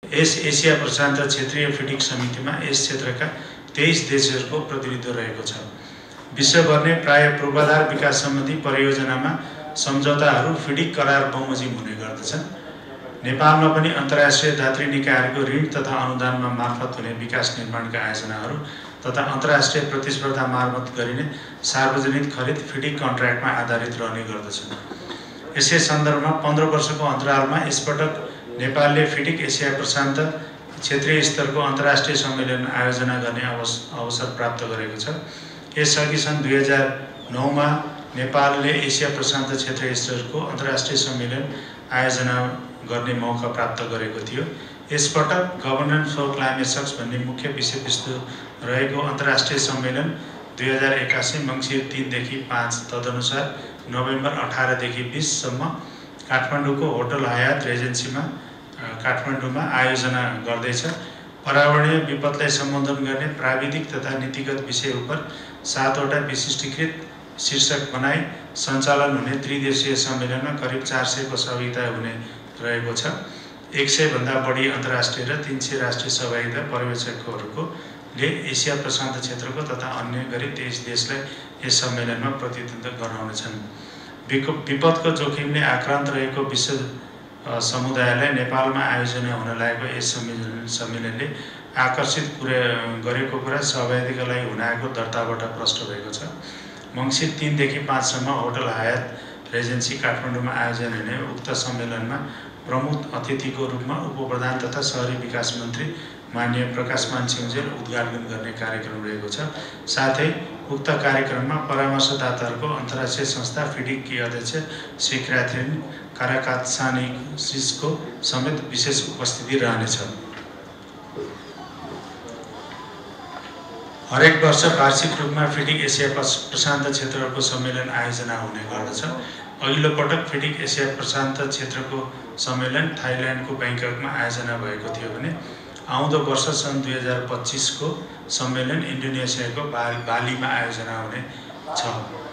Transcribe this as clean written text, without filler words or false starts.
यस Asia प्रशान्त क्षेत्रीय फिडिक समितिमा यस क्षेत्रका 23 देशहरूको प्रतिनिधित्व रहेको छ। विश्वभर नै प्राय पूर्वाधार विकास सम्बन्धी परियोजनामा सम्झौताहरू फिडिक करार बमोजिम हुने गर्दछन्। नेपालमा पनि अन्तर्राष्ट्रिय दात्री निकायहरूको ऋण तथा अनुदानमा मार्फत हुने विकास निर्माणका आयोजनाहरू तथा अन्तर्राष्ट्रिय प्रतिस्पर्धा मार्फत गरिने सार्वजनिक खरिद फिडिक कन्ट्र्याक्टमा आधारित रहने गर्दछन्। यसै सन्दर्भमा 15 वर्षको अन्तरालमा यसपटक नेपालले फिडिक एसिया प्रशान्त क्षेत्रीय स्तरको अन्तर्राष्ट्रिय सम्मेलन आयोजना गर्ने अवसर प्राप्त गरेको छ। यसअघि सन् 2009मा नेपालले एसिया प्रशान्त क्षेत्रीय स्तरको अन्तर्राष्ट्रिय सम्मेलन आयोजना गर्ने मौका प्राप्त गरेको थियो। यसपटक गभर्नेन्स फर क्लाइमेट सक्स भन्ने मुख्य विषयवस्तु रहेको अन्तर्राष्ट्रिय सम्मेलन 2081 मङ्सिर 3 देखि 5 तदनुसार नोभेम्बर 18 देखि 20 सम्म काठमाडौँको होटल हयात रेजेन्सीमा काठमाडौँमा आयोजना गर्दैछ। पर्यावरणीय विपदलाई सम्बोधन गर्ने प्राविधिक तथा नीतिगत विषय उप 7वटा विशिष्टीकृत शीर्षक बनाई सञ्चालन हुने त्रिदेशीय सम्मेलनमा करिब 400 को सहभागिता हुने रहेको छ। 100 भन्दा बढी अन्तर्राष्ट्रिय र 300 राष्ट्रिय सहभागिता पर्यवेक्षकहरूले एसिया प्रशान्त क्षेत्रको तथा अन्य गरी 23 देशलाई यस सम्मेलनमा प्रतिनिधित्व गराउनेछन्। विपदको जोखिमले आक्रान्त रहेको विश्व समुदायलाई नेपालमा आयोजना हुन लागेको यस सम्मेलनले आकर्षित गरेको कुरा सहभागिताका लागि हुन आएको दर्ताबाट प्रष्ट भएको छ। मङ्सिर 3 देखि 5 सम्म होटल हयात रेजेन्सी काठमाडौँमा आयोजना हुने उक्त सम्मेलनमा प्रमुख अतिथिको रूपमा उपप्रधान तथा शहरी विकास मन्त्री माननीय प्रकाशमान सिंहदेल उद्घाटन गर्ने कार्यक्रम रहेको छ। साथै उक्त कार्यक्रममा परामर्शदाताहरूको अन्तर्राष्ट्रिय संस्था फिडिककी अध्यक्ष श्री क्याथरिन काराकात्सानिसिसको समेत विशेष उपस्थिति रहनेछ। हरेक वर्ष वार्षिक रूपमा फिडिक एसिया प्रशान्त क्षेत्रको सम्मेलन आयोजना हुने गर्दछ। अघिल्लो पटक फिडिक एसिया प्रशान्त क्षेत्रको सम्मेलन थाइल्यान्डको ब्याङ्ककमा आयोजना भएको थियो भने आउँदो वर्ष सन् 2025 को सम्मेलन इन्डोनेसियाको बालीमा आयोजना हुने छ।